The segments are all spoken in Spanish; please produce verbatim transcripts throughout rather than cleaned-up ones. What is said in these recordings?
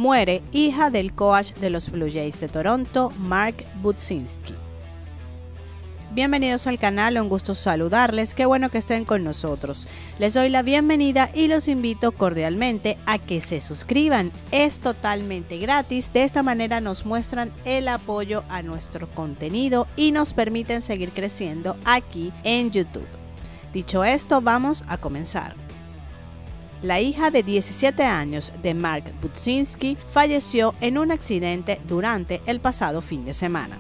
muere hija del coach de los Blue Jays de Toronto, Mark Budzinski. Bienvenidos al canal, un gusto saludarles, qué bueno que estén con nosotros. Les doy la bienvenida y los invito cordialmente a que se suscriban, es totalmente gratis, de esta manera nos muestran el apoyo a nuestro contenido y nos permiten seguir creciendo aquí en YouTube. Dicho esto, vamos a comenzar. La hija de diecisiete años de Mark Budzinski falleció en un accidente durante el pasado fin de semana.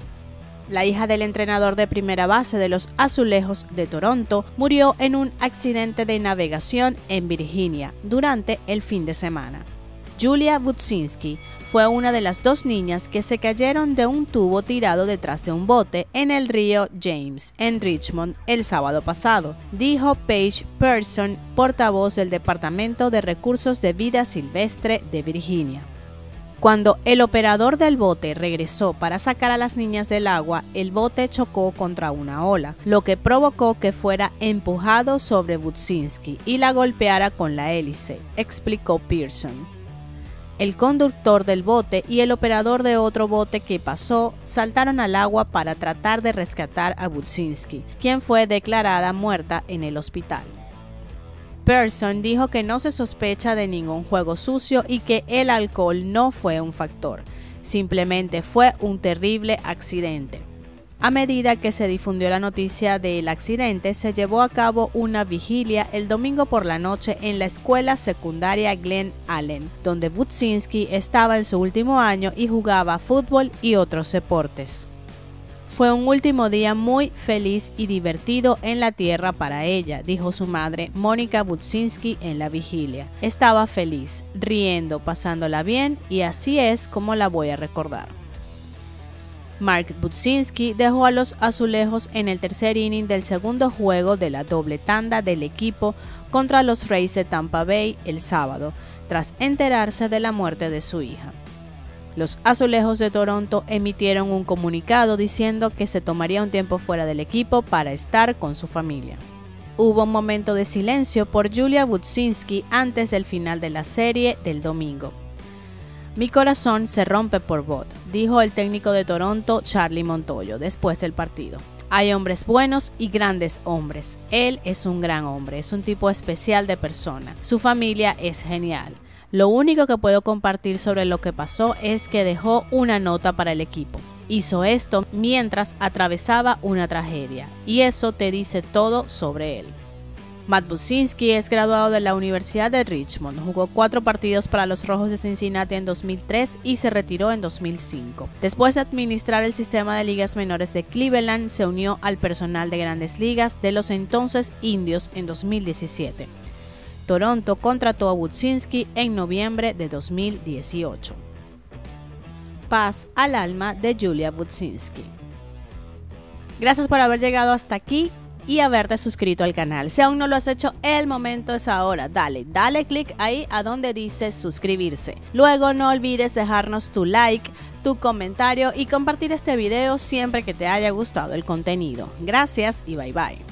La hija del entrenador de primera base de los Azulejos de Toronto murió en un accidente de navegación en Virginia durante el fin de semana. Julia Budzinski fue una de las dos niñas que se cayeron de un tubo tirado detrás de un bote en el río James, en Richmond, el sábado pasado, dijo Paige Pearson, portavoz del Departamento de Recursos de Vida Silvestre de Virginia. Cuando el operador del bote regresó para sacar a las niñas del agua, el bote chocó contra una ola, lo que provocó que fuera empujado sobre Budzinski y la golpeara con la hélice, explicó Pearson. El conductor del bote y el operador de otro bote que pasó saltaron al agua para tratar de rescatar a Budzinski, quien fue declarada muerta en el hospital. Pearson dijo que no se sospecha de ningún juego sucio y que el alcohol no fue un factor, simplemente fue un terrible accidente. A medida que se difundió la noticia del accidente, se llevó a cabo una vigilia el domingo por la noche en la escuela secundaria Glen Allen, donde Budzinski estaba en su último año y jugaba fútbol y otros deportes. Fue un último día muy feliz y divertido en la tierra para ella, dijo su madre, Mónica Budzinski, en la vigilia. Estaba feliz, riendo, pasándola bien y así es como la voy a recordar. Mark Budzinski dejó a los Azulejos en el tercer inning del segundo juego de la doble tanda del equipo contra los Rays de Tampa Bay el sábado, tras enterarse de la muerte de su hija. Los Azulejos de Toronto emitieron un comunicado diciendo que se tomaría un tiempo fuera del equipo para estar con su familia. Hubo un momento de silencio por Julia Budzinski antes del final de la serie del domingo. Mi corazón se rompe por Bud, dijo el técnico de Toronto, Charlie Montoyo, después del partido. Hay hombres buenos y grandes hombres. Él es un gran hombre, es un tipo especial de persona. Su familia es genial. Lo único que puedo compartir sobre lo que pasó es que dejó una nota para el equipo. Hizo esto mientras atravesaba una tragedia, y eso te dice todo sobre él. Matt Budzinski es graduado de la Universidad de Richmond, jugó cuatro partidos para los Rojos de Cincinnati en dos mil tres y se retiró en dos mil cinco. Después de administrar el sistema de ligas menores de Cleveland, se unió al personal de Grandes Ligas de los entonces Indios en dos mil diecisiete. Toronto contrató a Budzinski en noviembre de dos mil dieciocho. Paz al alma de Julia Budzinski. Gracias por haber llegado hasta aquí y haberte suscrito al canal. Si aún no lo has hecho, el momento es ahora. Dale, dale click ahí a donde dice suscribirse. Luego no olvides dejarnos tu like, tu comentario y compartir este video siempre que te haya gustado el contenido. Gracias y bye bye.